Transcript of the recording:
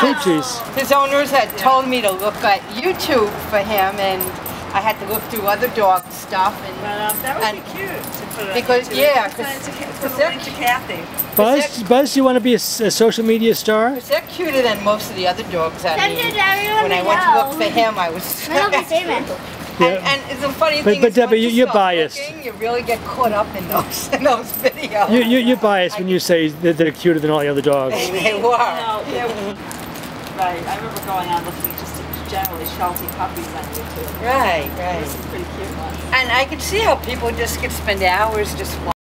coochies. His owners had told me to look at YouTube for him, and I had to look through other dog stuff. And that would be cute to put it on because YouTube. yeah, Put a link to Kathy. Buzz, you want to be a social media star? Because they're cuter than most of the other dogs. I mean, everyone when I went to look for him, I was. And it's a funny thing. But Debbie, once you're start biased. looking, you really get caught up in those videos. You're biased when you say that they're cuter than all the other dogs. They were. Right. I remember going on looking just at generally Sheltie puppies on YouTube. Right. There's some pretty cute ones. And I could see how people just could spend hours just